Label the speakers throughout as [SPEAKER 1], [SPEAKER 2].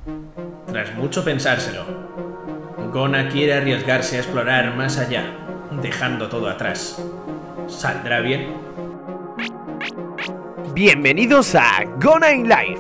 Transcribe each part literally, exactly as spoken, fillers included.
[SPEAKER 1] Tras mucho pensárselo, Gona quiere arriesgarse a explorar más allá, dejando todo atrás. ¿Saldrá bien?
[SPEAKER 2] Bienvenidos a Gona in Life.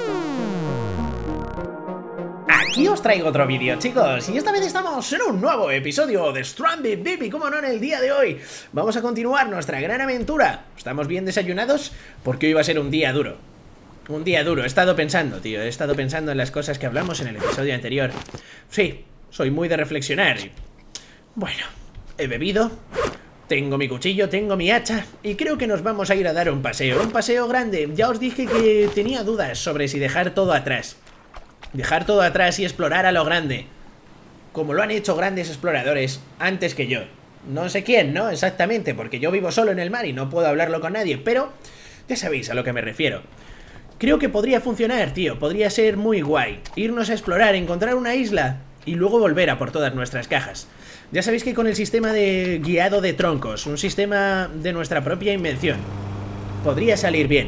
[SPEAKER 1] Aquí os traigo otro vídeo, chicos, y esta vez estamos en un nuevo episodio de Stranded Baby. Como no, en el día de hoy vamos a continuar nuestra gran aventura. ¿Estamos bien desayunados? Porque hoy va a ser un día duro. Un día duro, he estado pensando, tío, he estado pensando en las cosas que hablamos en el episodio anterior. Sí, soy muy de reflexionar y... Bueno, he bebido, tengo mi cuchillo, tengo mi hacha y creo que nos vamos a ir a dar un paseo, un paseo grande. Ya os dije que tenía dudas sobre si dejar todo atrás. Dejar todo atrás y explorar a lo grande, como lo han hecho grandes exploradores antes que yo. No sé quién, ¿no? Exactamente, porque yo vivo solo en el mar y no puedo hablarlo con nadie, pero ya sabéis a lo que me refiero. Creo que podría funcionar, tío, podría ser muy guay. Irnos a explorar, encontrar una isla y luego volver a por todas nuestras cajas. Ya sabéis que con el sistema de guiado de troncos, un sistema de nuestra propia invención, podría salir bien.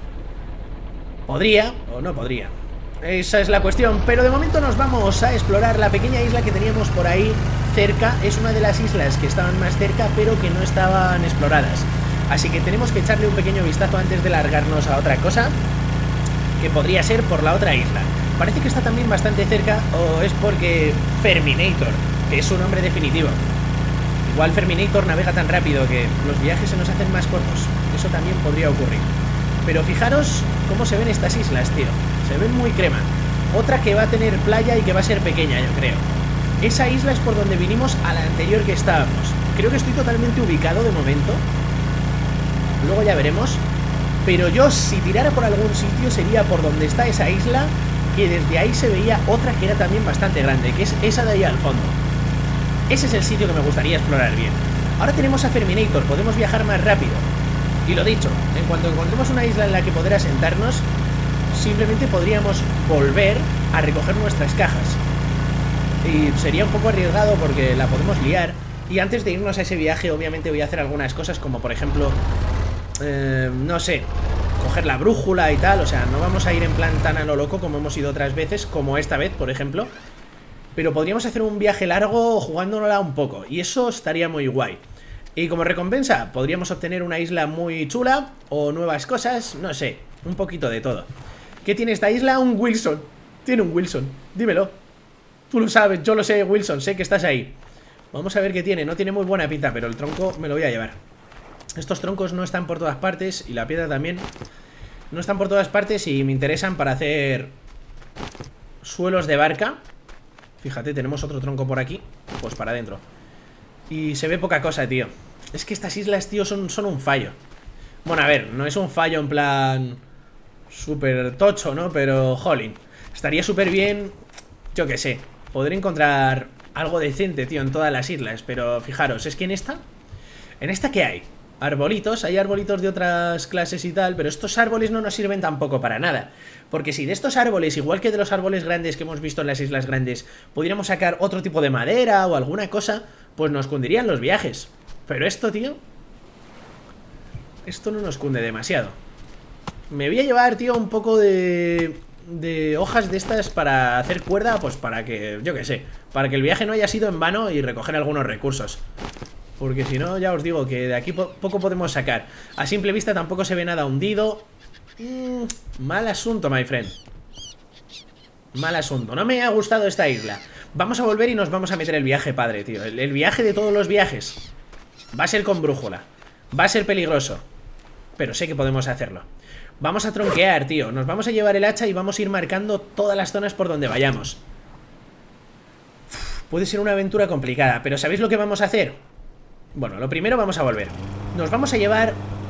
[SPEAKER 1] Podría o no podría. Esa es la cuestión, pero de momento nos vamos a explorar la pequeña isla que teníamos por ahí cerca. Es una de las islas que estaban más cerca, pero que no estaban exploradas. Así que tenemos que echarle un pequeño vistazo antes de largarnos a otra cosa, que podría ser por la otra isla. Parece que está también bastante cerca, o es porque Ferminator, que es su nombre definitivo. Igual Ferminator navega tan rápido que los viajes se nos hacen más cortos. Eso también podría ocurrir. Pero fijaros cómo se ven estas islas, tío. Se ven muy crema. Otra que va a tener playa y que va a ser pequeña, yo creo. Esa isla es por donde vinimos a la anterior que estábamos. Creo que estoy totalmente ubicado de momento. Luego ya veremos. Pero yo, si tirara por algún sitio, sería por donde está esa isla, que desde ahí se veía otra que era también bastante grande, que es esa de ahí al fondo. Ese es el sitio que me gustaría explorar bien. Ahora tenemos a Ferminator, podemos viajar más rápido. Y lo dicho, en cuanto encontremos una isla en la que poder asentarnos, simplemente podríamos volver a recoger nuestras cajas. Y sería un poco arriesgado porque la podemos liar. Y antes de irnos a ese viaje, obviamente voy a hacer algunas cosas, como por ejemplo... Eh, no sé, coger la brújula y tal. O sea, no vamos a ir en plan tan a lo loco como hemos ido otras veces, como esta vez, por ejemplo. Pero podríamos hacer un viaje largo jugándonosla un poco, y eso estaría muy guay. Y como recompensa, podríamos obtener una isla muy chula, o nuevas cosas, no sé, un poquito de todo. ¿Qué tiene esta isla? Un Wilson. Tiene un Wilson, dímelo. Tú lo sabes, yo lo sé, Wilson, sé que estás ahí. Vamos a ver qué tiene, no tiene muy buena pinta, pero el tronco me lo voy a llevar. Estos troncos no están por todas partes, y la piedra también. No están por todas partes y me interesan para hacer suelos de barca. Fíjate, tenemos otro tronco por aquí. Pues para adentro. Y se ve poca cosa, tío. Es que estas islas, tío, son, son un fallo. Bueno, a ver, no es un fallo en plan súper tocho, ¿no? Pero, jolín, estaría súper bien, yo qué sé, poder encontrar algo decente, tío, en todas las islas. Pero fijaros, es que en esta... ¿En esta qué hay? Arbolitos, hay arbolitos de otras clases y tal, pero estos árboles no nos sirven tampoco para nada. Porque si de estos árboles, igual que de los árboles grandes que hemos visto en las islas grandes, pudiéramos sacar otro tipo de madera o alguna cosa, pues nos cundirían los viajes. Pero esto, tío, esto no nos cunde demasiado. Me voy a llevar, tío, un poco de... de hojas de estas para hacer cuerda, pues para que, yo qué sé, para que el viaje no haya sido en vano y recoger algunos recursos. Porque si no, ya os digo que de aquí po poco podemos sacar. A simple vista tampoco se ve nada hundido. mm, Mal asunto, my friend. Mal asunto, no me ha gustado esta isla. Vamos a volver y nos vamos a meter el viaje, padre, tío. El, el viaje de todos los viajes. Va a ser con brújula. Va a ser peligroso, pero sé que podemos hacerlo. Vamos a tronquear, tío. Nos vamos a llevar el hacha y vamos a ir marcando todas las zonas por donde vayamos. Uf, puede ser una aventura complicada, pero ¿sabéis lo que vamos a hacer? Bueno, lo primero vamos a volver. Nos vamos a llevar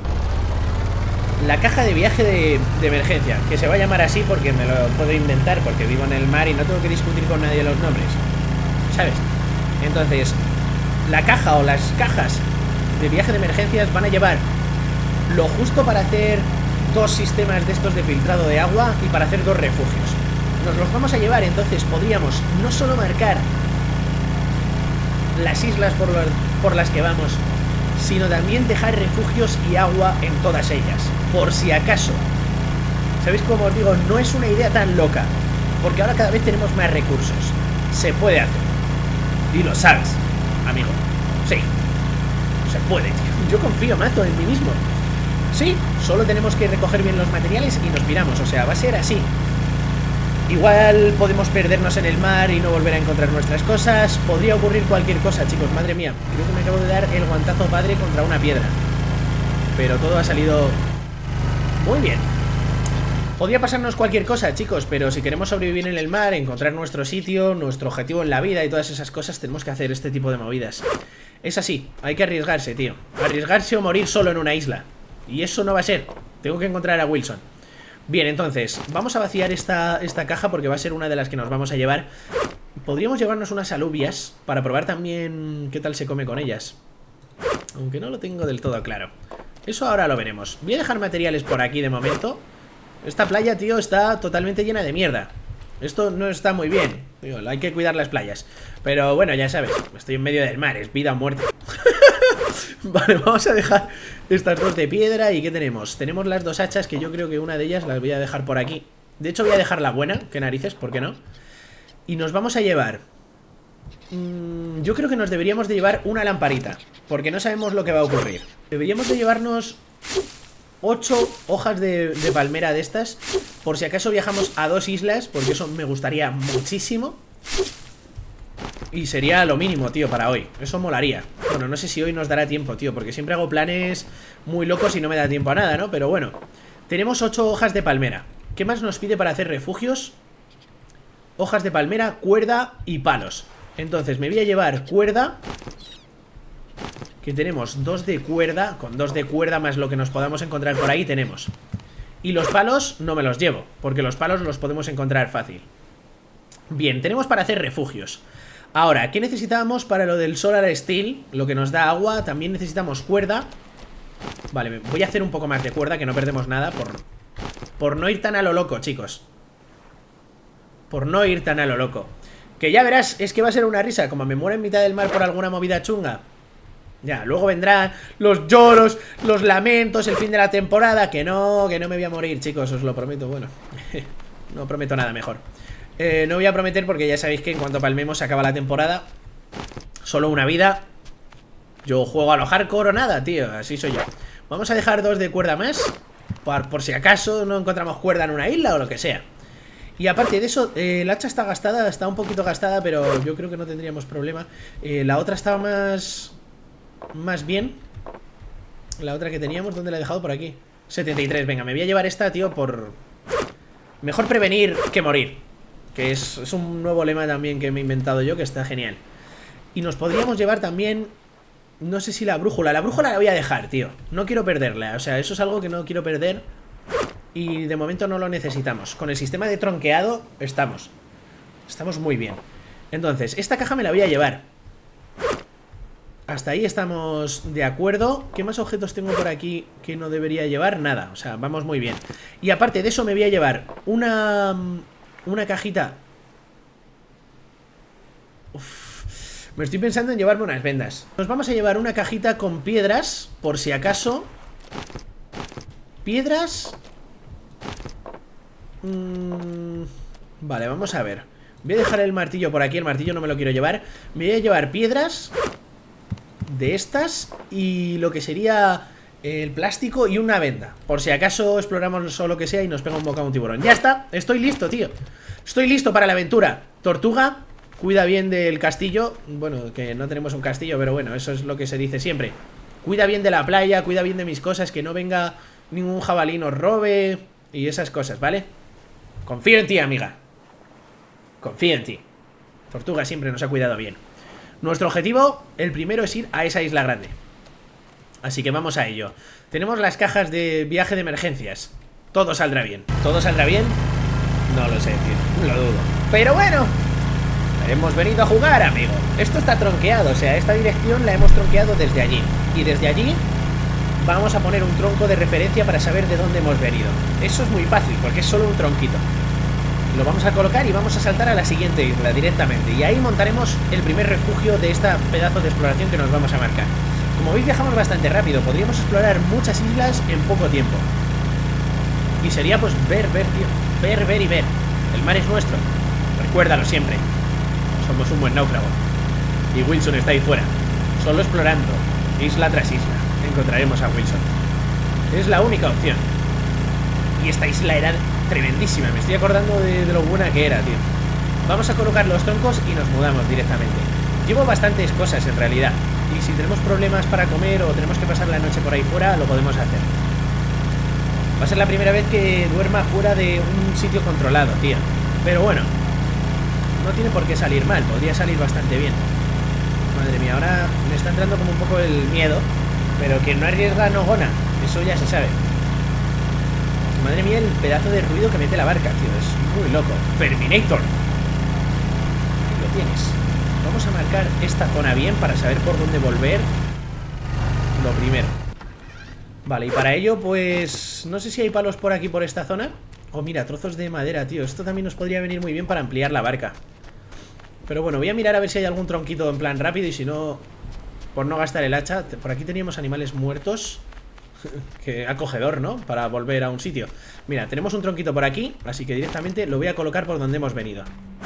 [SPEAKER 1] la caja de viaje de, de emergencia, que se va a llamar así porque me lo puedo inventar, porque vivo en el mar y no tengo que discutir con nadie los nombres, ¿sabes? Entonces, la caja o las cajas de viaje de emergencias van a llevar lo justo para hacer dos sistemas de estos de filtrado de agua y para hacer dos refugios. Nos los vamos a llevar, entonces podríamos no solo marcar las islas por, lo, por las que vamos, sino también dejar refugios y agua en todas ellas, por si acaso. ¿Sabéis cómo os digo? No es una idea tan loca, porque ahora cada vez tenemos más recursos. Se puede hacer. Y lo sabes, amigo. Sí, se puede, tío. Yo confío mazo en mí mismo. Sí, solo tenemos que recoger bien los materiales y nos piramos, o sea, va a ser así. Igual podemos perdernos en el mar y no volver a encontrar nuestras cosas. Podría ocurrir cualquier cosa, chicos, madre mía. Creo que me acabo de dar el guantazo padre contra una piedra. Pero todo ha salido muy bien. Podría pasarnos cualquier cosa, chicos, pero si queremos sobrevivir en el mar, encontrar nuestro sitio, nuestro objetivo en la vida y todas esas cosas, tenemos que hacer este tipo de movidas. Es así, hay que arriesgarse, tío. Arriesgarse o morir solo en una isla. Y eso no va a ser. Tengo que encontrar a Wilson. Bien, entonces, vamos a vaciar esta, esta caja porque va a ser una de las que nos vamos a llevar. Podríamos llevarnos unas alubias para probar también qué tal se come con ellas. Aunque no lo tengo del todo claro. Eso ahora lo veremos. Voy a dejar materiales por aquí de momento. Esta playa, tío, está totalmente llena de mierda. Esto no está muy bien, tío, hay que cuidar las playas. Pero bueno, ya sabes, estoy en medio del mar, es vida o muerte. Vale, vamos a dejar estas dos de piedra. ¿Y qué tenemos? Tenemos las dos hachas, que yo creo que una de ellas las voy a dejar por aquí. De hecho voy a dejar la buena, que narices, ¿por qué no? Y nos vamos a llevar mmm, yo creo que nos deberíamos de llevar una lamparita, porque no sabemos lo que va a ocurrir. Deberíamos de llevarnos ocho hojas de, de palmera de estas, por si acaso viajamos a dos islas, porque eso me gustaría muchísimo. Y sería lo mínimo, tío, para hoy. Eso molaría. Bueno, no sé si hoy nos dará tiempo, tío, porque siempre hago planes muy locos y no me da tiempo a nada, ¿no? Pero bueno, tenemos ocho hojas de palmera. ¿Qué más nos pide para hacer refugios? Hojas de palmera, cuerda y palos. Entonces me voy a llevar cuerda, que tenemos dos de cuerda. Con dos de cuerda más lo que nos podamos encontrar por ahí tenemos. Y los palos no me los llevo, porque los palos los podemos encontrar fácil. Bien, tenemos para hacer refugios. Ahora, ¿qué necesitamos para lo del Solar Steel? Lo que nos da agua, también necesitamos cuerda. Vale, voy a hacer un poco más de cuerda, que no perdemos nada por, por no ir tan a lo loco, chicos. Por no ir tan a lo loco. Que ya verás, es que va a ser una risa. Como me muero en mitad del mar por alguna movida chunga, ya, luego vendrán los lloros, los lamentos, el fin de la temporada. Que no, que no me voy a morir, chicos, os lo prometo. Bueno, no prometo nada mejor. Eh, no voy a prometer porque ya sabéis que en cuanto palmemos se acaba la temporada. Solo una vida. Yo juego a lo hardcore o nada, tío, así soy yo. Vamos a dejar dos de cuerda más, por, por si acaso no encontramos cuerda en una isla o lo que sea. Y aparte de eso, eh, el hacha está gastada, está un poquito gastada, pero yo creo que no tendríamos problema. eh, La otra estaba más... Más bien. La otra que teníamos, ¿dónde la he dejado? Por aquí, setenta y tres, venga, me voy a llevar esta, tío, por... Mejor prevenir que morir. Que es, es un nuevo lema también que me he inventado yo, que está genial. Y nos podríamos llevar también... No sé si la brújula. La brújula la voy a dejar, tío. No quiero perderla, o sea, eso es algo que no quiero perder. Y de momento no lo necesitamos. Con el sistema de tronqueado estamos. Estamos muy bien. Entonces, esta caja me la voy a llevar. Hasta ahí estamos de acuerdo. ¿Qué más objetos tengo por aquí que no debería llevar? Nada, o sea, vamos muy bien. Y aparte de eso me voy a llevar una... Una cajita. Uf, me estoy pensando en llevarme unas vendas. Nos vamos a llevar una cajita con piedras, por si acaso. Piedras. mm, Vale, vamos a ver. Voy a dejar el martillo por aquí. El martillo no me lo quiero llevar. Me voy a llevar piedras de estas y lo que sería el plástico y una venda, por si acaso exploramos o lo que sea y nos pega un bocado un tiburón. Ya está, estoy listo, tío. Estoy listo para la aventura. Tortuga, cuida bien del castillo. Bueno, que no tenemos un castillo, pero bueno, eso es lo que se dice siempre. Cuida bien de la playa, cuida bien de mis cosas, que no venga ningún jabalí nos robe y esas cosas, ¿vale? Confío en ti, amiga. Confío en ti. Tortuga siempre nos ha cuidado bien. Nuestro objetivo, el primero, es ir a esa isla grande. Así que vamos a ello. Tenemos las cajas de viaje de emergencias. Todo saldrá bien. ¿Todo saldrá bien? No lo sé, tío, lo dudo. Pero bueno, hemos venido a jugar, amigo. Esto está tronqueado, o sea, esta dirección la hemos tronqueado desde allí. Y desde allí vamos a poner un tronco de referencia para saber de dónde hemos venido. Eso es muy fácil, porque es solo un tronquito. Lo vamos a colocar y vamos a saltar a la siguiente isla directamente. Y ahí montaremos el primer refugio de esta pedazo de exploración que nos vamos a marcar. Como veis, viajamos bastante rápido. Podríamos explorar muchas islas en poco tiempo. Y sería pues ver, ver, tío. Ver, ver y ver. El mar es nuestro. Recuérdalo siempre. Somos un buen náufrago. Y Wilson está ahí fuera, solo explorando, isla tras isla. Encontraremos a Wilson. Es la única opción. Y esta isla era tremendísima. Me estoy acordando de, de lo buena que era, tío. Vamos a colocar los troncos y nos mudamos directamente. Llevo bastantes cosas en realidad. Y si tenemos problemas para comer o tenemos que pasar la noche por ahí fuera, lo podemos hacer. Va a ser la primera vez que duerma fuera de un sitio controlado, tío. Pero bueno, no tiene por qué salir mal. Podría salir bastante bien. Madre mía, ahora me está entrando como un poco el miedo. Pero quien no arriesga no gana. Eso ya se sabe. Madre mía, el pedazo de ruido que mete la barca, tío. Es muy loco. Ferminator. Ahí lo tienes. Vamos a marcar esta zona bien para saber por dónde volver. Lo primero. Vale, y para ello, pues... no sé si hay palos por aquí, por esta zona. Oh, mira, trozos de madera, tío. Esto también nos podría venir muy bien para ampliar la barca. Pero bueno, voy a mirar a ver si hay algún tronquito en plan rápido. Y si no, por no gastar el hacha. Por aquí teníamos animales muertos. Qué acogedor, ¿no? Para volver a un sitio. Mira, tenemos un tronquito por aquí, así que directamente lo voy a colocar por donde hemos venido.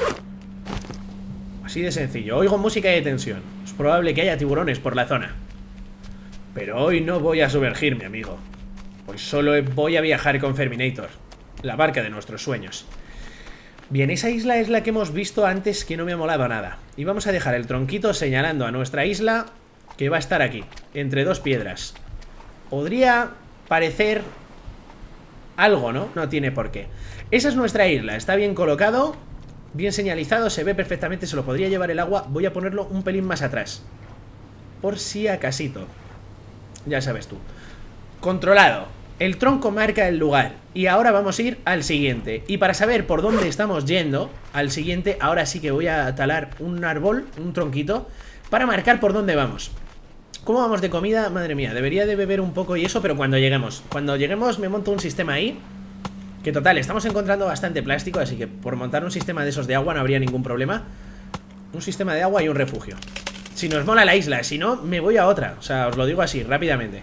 [SPEAKER 1] Así de sencillo. Oigo música de tensión. Es probable que haya tiburones por la zona. Pero hoy no voy a sumergirme, amigo. Hoy solo voy a viajar con Ferminator, la barca de nuestros sueños. Bien, esa isla es la que hemos visto antes, que no me ha molado nada. Y vamos a dejar el tronquito señalando a nuestra isla, que va a estar aquí, entre dos piedras. Podría parecer algo, ¿no? No tiene por qué. Esa es nuestra isla, está bien colocado, bien señalizado, se ve perfectamente, se lo podría llevar el agua. Voy a ponerlo un pelín más atrás, por si acasito. Ya sabes tú. Controlado. El tronco marca el lugar. Y ahora vamos a ir al siguiente. Y para saber por dónde estamos yendo al siguiente, ahora sí que voy a talar un árbol, un tronquito, para marcar por dónde vamos. ¿Cómo vamos de comida? Madre mía, debería de beber un poco y eso, pero cuando lleguemos. Cuando lleguemos me monto un sistema ahí. Que total, estamos encontrando bastante plástico, así que por montar un sistema de esos de agua no habría ningún problema. Un sistema de agua y un refugio. Si nos mola la isla, si no, me voy a otra. O sea, os lo digo así, rápidamente.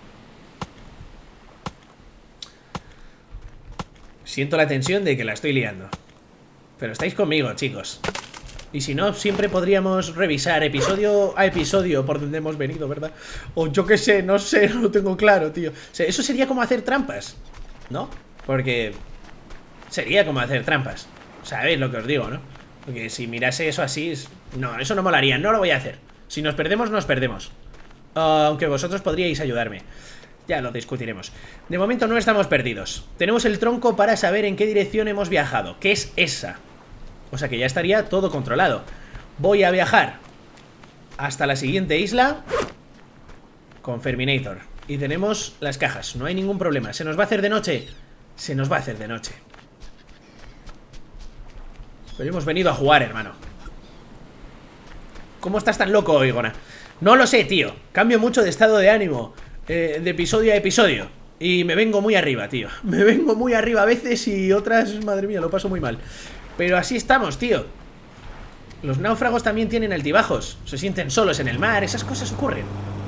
[SPEAKER 1] Siento la tensión de que la estoy liando. Pero estáis conmigo, chicos. Y si no, siempre podríamos revisar episodio a episodio por donde hemos venido, ¿verdad? O yo qué sé, no sé, no lo tengo claro, tío. O sea, eso sería como hacer trampas, ¿no? Porque sería como hacer trampas. ¿Sabéis lo que os digo, no? Porque si mirase eso así, no, eso no molaría, no lo voy a hacer. Si nos perdemos, nos perdemos. uh, Aunque vosotros podríais ayudarme. Ya lo discutiremos. De momento no estamos perdidos. Tenemos el tronco para saber en qué dirección hemos viajado, que es esa. O sea que ya estaría todo controlado. Voy a viajar hasta la siguiente isla con Ferminator. Y tenemos las cajas, no hay ningún problema. ¿Se nos va a hacer de noche? Se nos va a hacer de noche. Pero hemos venido a jugar, hermano. ¿Cómo estás tan loco hoy, Gona? No lo sé, tío. Cambio mucho de estado de ánimo, eh, de episodio a episodio. Y me vengo muy arriba, tío. Me vengo muy arriba a veces y otras, madre mía, lo paso muy mal. Pero así estamos, tío. Los náufragos también tienen altibajos. Se sienten solos en el mar, esas cosas ocurren.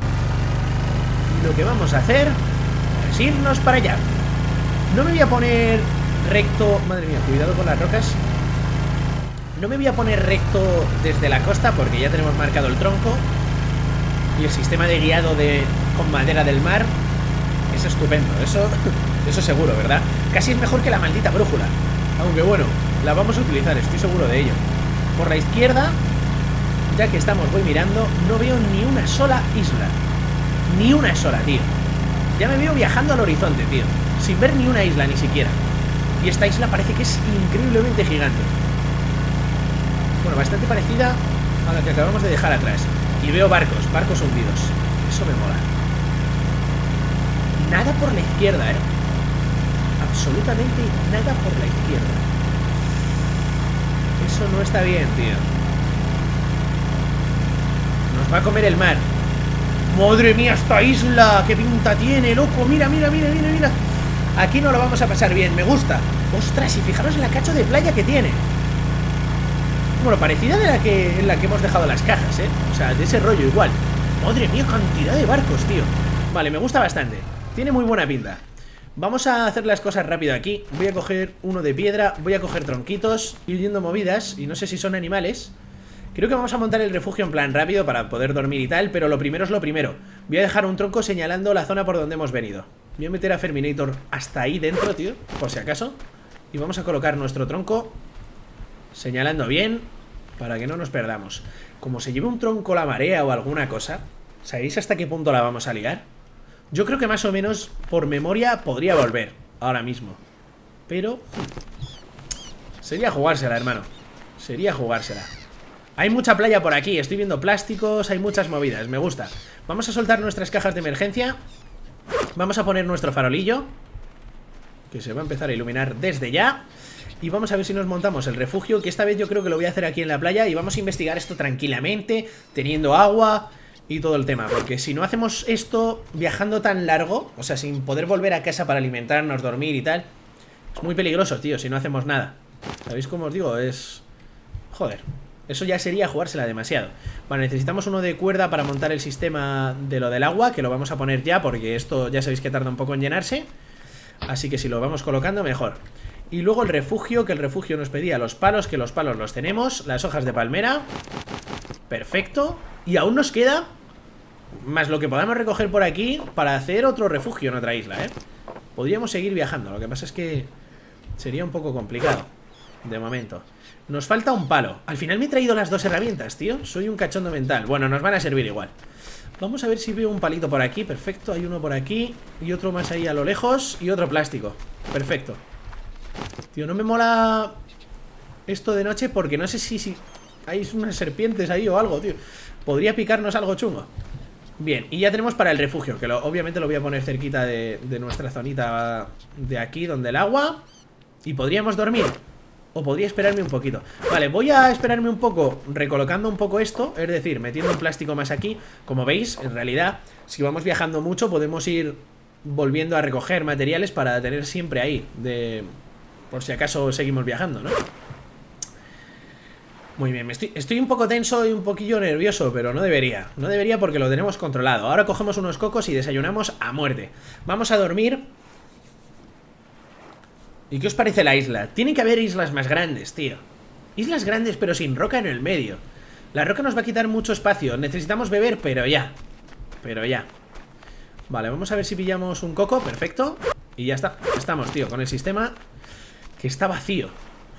[SPEAKER 1] Y lo que vamos a hacer es irnos para allá. No me voy a poner recto. Madre mía, cuidado con las rocas. No me voy a poner recto desde la costa porque ya tenemos marcado el tronco. Y el sistema de guiado de, con madera del mar es estupendo, eso, eso seguro, ¿verdad? Casi es mejor que la maldita brújula. Aunque bueno, la vamos a utilizar, estoy seguro de ello. Por la izquierda, ya que estamos, voy mirando, no veo ni una sola isla. Ni una sola, tío. Ya me veo viajando al horizonte, tío, sin ver ni una isla, ni siquiera. Y esta isla parece que es increíblemente gigante. Bueno, bastante parecida a la que acabamos de dejar atrás. Y veo barcos, barcos hundidos. Eso me mola. Nada por la izquierda, ¿eh? Absolutamente nada por la izquierda. Eso no está bien, tío. Nos va a comer el mar. ¡Madre mía, esta isla! ¡Qué pinta tiene, loco! Mira, mira, mira, mira, mira. Aquí no lo vamos a pasar bien, me gusta. ¡Ostras! Y fijaros en la cacho de playa que tiene. Bueno, parecida de la que, en la que hemos dejado las cajas, ¿eh? O sea, de ese rollo igual. ¡Madre mía, cantidad de barcos, tío! Vale, me gusta bastante. Tiene muy buena pinta. Vamos a hacer las cosas rápido aquí. Voy a coger uno de piedra, voy a coger tronquitos, ir yendo movidas, y no sé si son animales. Creo que vamos a montar el refugio en plan rápido para poder dormir y tal, pero lo primero es lo primero. Voy a dejar un tronco señalando la zona por donde hemos venido. Voy a meter a Ferminator hasta ahí dentro, tío, por si acaso. Y vamos a colocar nuestro tronco señalando bien, para que no nos perdamos. Como se lleve un tronco la marea o alguna cosa, ¿sabéis hasta qué punto la vamos a liar? Yo creo que más o menos por memoria podría volver ahora mismo. Pero sería jugársela, hermano. Sería jugársela. Hay mucha playa por aquí, estoy viendo plásticos, hay muchas movidas, me gusta. Vamos a soltar nuestras cajas de emergencia. Vamos a poner nuestro farolillo, que se va a empezar a iluminar desde ya. Y vamos a ver si nos montamos el refugio, que esta vez yo creo que lo voy a hacer aquí en la playa. Y vamos a investigar esto tranquilamente, teniendo agua y todo el tema. Porque si no hacemos esto viajando tan largo, o sea, sin poder volver a casa para alimentarnos, dormir y tal, es muy peligroso, tío, si no hacemos nada. ¿Sabéis cómo os digo? Es... joder, eso ya sería jugársela demasiado. Vale, necesitamos uno de cuerda para montar el sistema de lo del agua, que lo vamos a poner ya, porque esto ya sabéis que tarda un poco en llenarse. Así que si lo vamos colocando, mejor. Y luego el refugio, que el refugio nos pedía los palos, que los palos los tenemos. Las hojas de palmera. Perfecto. Y aún nos queda más lo que podamos recoger por aquí para hacer otro refugio en otra isla, ¿eh? Podríamos seguir viajando, lo que pasa es que sería un poco complicado de momento. Nos falta un palo. Al final me he traído las dos herramientas, tío. Soy un cachondo mental. Bueno, nos van a servir igual. Vamos a ver si veo un palito por aquí. Perfecto, hay uno por aquí y otro más ahí a lo lejos. Y otro plástico. Perfecto. Tío, no me mola esto de noche porque no sé si, si hay unas serpientes ahí o algo, tío. Podría picarnos algo chungo. Bien, y ya tenemos para el refugio, que lo, obviamente lo voy a poner cerquita de, de nuestra zonita de aquí, donde el agua. Y podríamos dormir. O podría esperarme un poquito. Vale, voy a esperarme un poco recolocando un poco esto, es decir, metiendo un plástico más aquí. Como veis, en realidad, si vamos viajando mucho, podemos ir volviendo a recoger materiales para tener siempre ahí, de... por si acaso seguimos viajando, ¿no? Muy bien, me estoy, estoy un poco tenso y un poquillo nervioso, pero no debería. No debería porque lo tenemos controlado. Ahora cogemos unos cocos y desayunamos a muerte. Vamos a dormir. ¿Y qué os parece la isla? Tiene que haber islas más grandes, tío. Islas grandes pero sin roca en el medio. La roca nos va a quitar mucho espacio. Necesitamos beber, pero ya. Pero ya. Vale, vamos a ver si pillamos un coco. Perfecto. Y ya está. Estamos, tío, con el sistema que está vacío.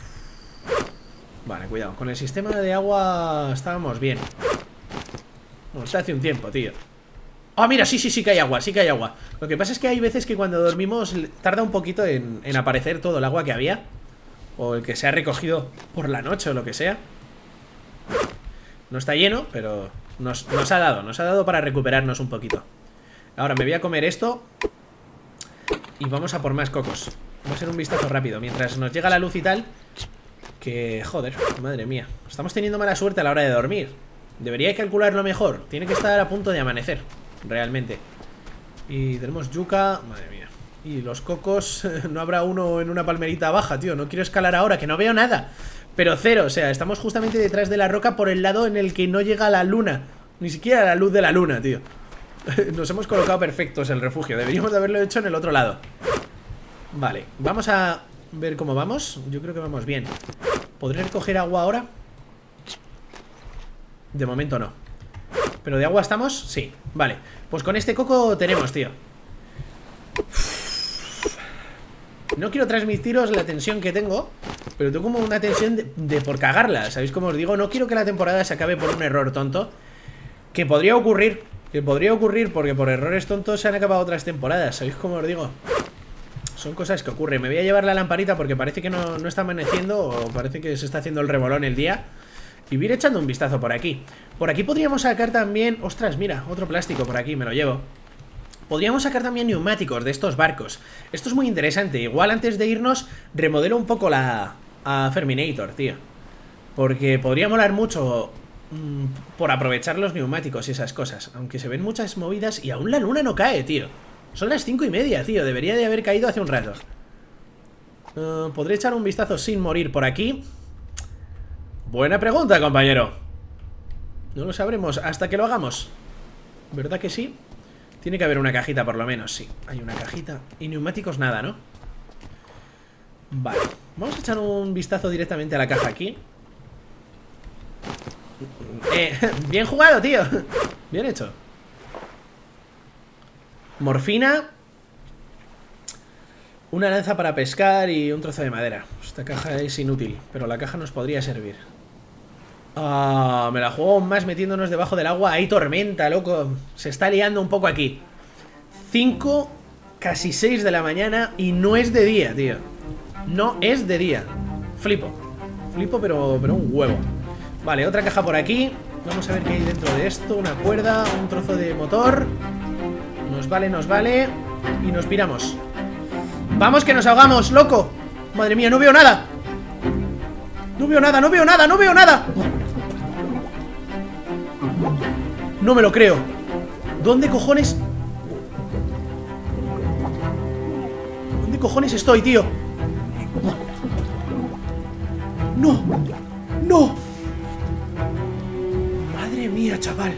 [SPEAKER 1] Vale, cuidado. Con el sistema de agua estábamos bien. Bueno, está hace un tiempo, tío. Ah, oh, mira, sí, sí, sí que hay agua, sí que hay agua. Lo que pasa es que hay veces que cuando dormimos tarda un poquito en, en aparecer todo el agua que había. O el que se ha recogido por la noche o lo que sea. No está lleno, pero nos, nos ha dado, nos ha dado para recuperarnos un poquito. Ahora me voy a comer esto y vamos a por más cocos. Vamos a hacer un vistazo rápido mientras nos llega la luz y tal. Que, joder, madre mía. Estamos teniendo mala suerte a la hora de dormir. Debería calcularlo mejor. Tiene que estar a punto de amanecer, realmente. Y tenemos yuca, madre mía. Y los cocos, no habrá uno en una palmerita baja, tío. No quiero escalar ahora, que no veo nada. Pero cero, o sea, estamos justamente detrás de la roca por el lado en el que no llega la luna. Ni siquiera la luz de la luna, tío. Nos hemos colocado perfectos el refugio. Deberíamos de haberlo hecho en el otro lado. Vale, vamos a ver cómo vamos. Yo creo que vamos bien. ¿Podré recoger agua ahora? De momento no. ¿Pero de agua estamos? Sí, vale. Pues con este coco tenemos, tío. No quiero transmitiros la tensión que tengo, pero tengo como una tensión de, de por cagarla. ¿Sabéis cómo os digo? No quiero que la temporada se acabe por un error tonto. Que podría ocurrir. Que podría ocurrir porque por errores tontos se han acabado otras temporadas. ¿Sabéis cómo os digo? Son cosas que ocurren. Me voy a llevar la lamparita porque parece que no, no está amaneciendo. O parece que se está haciendo el revolón el día. Y voy a ir echando un vistazo por aquí. Por aquí podríamos sacar también... Ostras, mira, otro plástico por aquí, me lo llevo. Podríamos sacar también neumáticos de estos barcos. Esto es muy interesante. Igual antes de irnos remodelo un poco la... a Ferminator, tío. Porque podría molar mucho mmm, por aprovechar los neumáticos y esas cosas. Aunque se ven muchas movidas y aún la luna no cae, tío. Son las cinco y media, tío. Debería de haber caído hace un rato. uh, Podré echar un vistazo sin morir por aquí. Buena pregunta, compañero. No lo sabremos hasta que lo hagamos. ¿Verdad que sí? Tiene que haber una cajita por lo menos, sí. Hay una cajita. Y neumáticos nada, ¿no? Vale. Vamos a echar un vistazo directamente a la caja aquí. Eh, bien jugado, tío. Bien hecho. Morfina. Una lanza para pescar y un trozo de madera. Esta caja es inútil, pero la caja nos podría servir. Ah, me la juego más metiéndonos debajo del agua. Hay tormenta, loco. Se está liando un poco aquí. Cinco, casi seis de la mañana y no es de día, tío. No es de día. Flipo. Flipo, pero, pero un huevo. Vale, otra caja por aquí. Vamos a ver qué hay dentro de esto. Una cuerda, un trozo de motor. Nos vale, nos vale. Y nos piramos. ¡Vamos que nos ahogamos, loco! Madre mía, no veo nada. No veo nada, no veo nada, no veo nada. No me lo creo. ¿Dónde cojones? ¿Dónde cojones estoy, tío? No. No. Madre mía, chaval.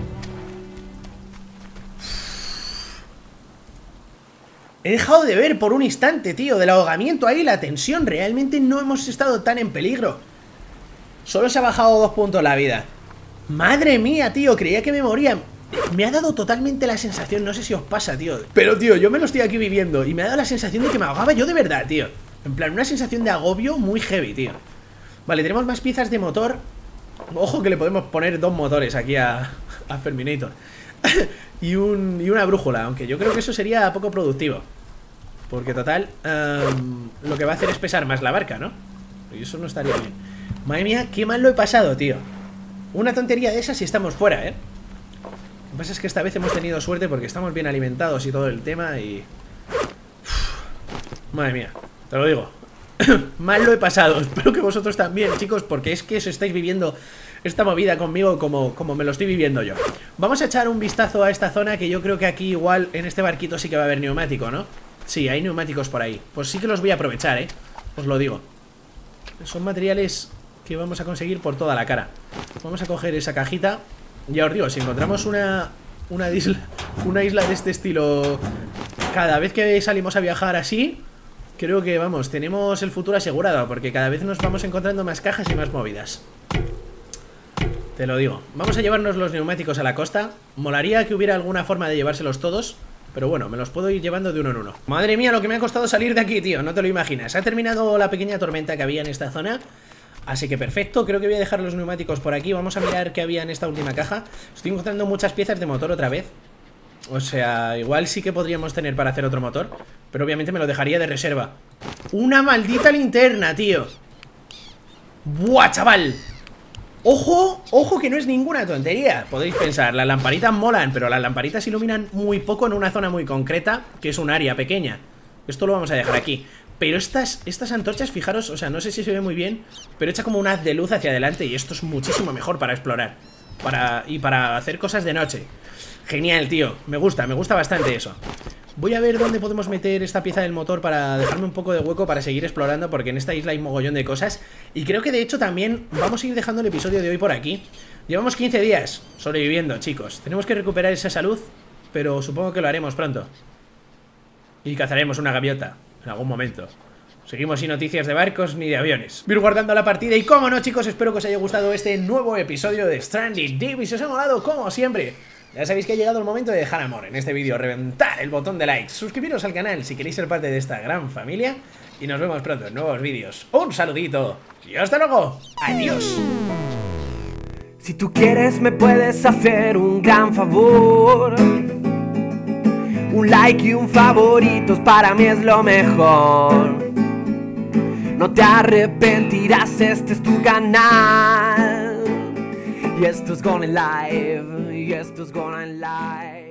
[SPEAKER 1] He dejado de ver por un instante, tío. Del ahogamiento ahí, la tensión. Realmente no hemos estado tan en peligro. Solo se ha bajado dos puntos la vida. Madre mía, tío. Creía que me moría. Me ha dado totalmente la sensación, no sé si os pasa, tío, pero, tío, yo me lo estoy aquí viviendo y me ha dado la sensación de que me ahogaba yo de verdad, tío. En plan, una sensación de agobio muy heavy, tío. Vale, tenemos más piezas de motor. Ojo que le podemos poner dos motores aquí a, a Ferminator. y, un, y una brújula, aunque yo creo que eso sería poco productivo. Porque total, um, lo que va a hacer es pesar más la barca, ¿no? Y eso no estaría bien. Madre mía, qué mal lo he pasado, tío. Una tontería de esas y estamos fuera, ¿eh? Lo que pasa es que esta vez hemos tenido suerte porque estamos bien alimentados y todo el tema y... Uf, madre mía, te lo digo. Mal lo he pasado. Espero que vosotros también, chicos, porque es que os estáis viviendo esta movida conmigo como, como me lo estoy viviendo yo. Vamos a echar un vistazo a esta zona, que yo creo que aquí igual en este barquito sí que va a haber neumático, ¿no? Sí, hay neumáticos por ahí. Pues sí que los voy a aprovechar, ¿eh? Os lo digo. Son materiales que vamos a conseguir por toda la cara. Vamos a coger esa cajita. Ya os digo, si encontramos una, una, isla, una isla de este estilo cada vez que salimos a viajar así, creo que, vamos, tenemos el futuro asegurado, porque cada vez nos vamos encontrando más cajas y más movidas. Te lo digo. Vamos a llevarnos los neumáticos a la costa. Molaría que hubiera alguna forma de llevárselos todos, pero bueno, me los puedo ir llevando de uno en uno. Madre mía, lo que me ha costado salir de aquí, tío, no te lo imaginas. Ha terminado la pequeña tormenta que había en esta zona, así que perfecto, creo que voy a dejar los neumáticos por aquí. Vamos a mirar qué había en esta última caja. Estoy encontrando muchas piezas de motor otra vez. O sea, igual sí que podríamos tener para hacer otro motor, pero obviamente me lo dejaría de reserva. ¡Una maldita linterna, tío! ¡Buah, chaval! ¡Ojo! ¡Ojo que no es ninguna tontería! Podéis pensar, las lamparitas molan, pero las lamparitas iluminan muy poco en una zona muy concreta, que es un área pequeña. Esto lo vamos a dejar aquí. Pero estas, estas antorchas, fijaros, o sea, no sé si se ve muy bien, pero echa como un haz de luz hacia adelante y esto es muchísimo mejor para explorar para, y para hacer cosas de noche. Genial, tío, me gusta, me gusta bastante eso. Voy a ver dónde podemos meter esta pieza del motor para dejarme un poco de hueco para seguir explorando, porque en esta isla hay mogollón de cosas. Y creo que de hecho también vamos a ir dejando el episodio de hoy por aquí. Llevamos quince días sobreviviendo, chicos. Tenemos que recuperar esa salud, pero supongo que lo haremos pronto. Y cazaremos una gaviota en algún momento. Seguimos sin noticias de barcos ni de aviones. Voy guardando la partida y, como no, chicos, espero que os haya gustado este nuevo episodio de Stranded Deep. Y si os ha molado, como siempre, ya sabéis que ha llegado el momento de dejar amor en este vídeo, reventar el botón de like, suscribiros al canal si queréis ser parte de esta gran familia, y nos vemos pronto en nuevos vídeos. Un saludito y hasta luego. Adiós.
[SPEAKER 2] Si tú quieres me puedes hacer un gran favor. Un like y un favorito para mí es lo mejor. No te arrepentirás, este es tu canal. Y esto es Gonna Live, y esto es Gonna Live.